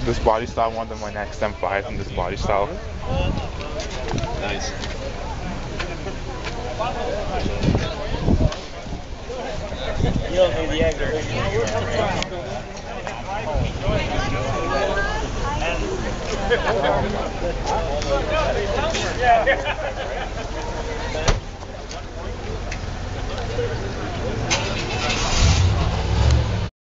This body style, one of my next M5 in this body style. Nice. You don't need the extra. Yeah.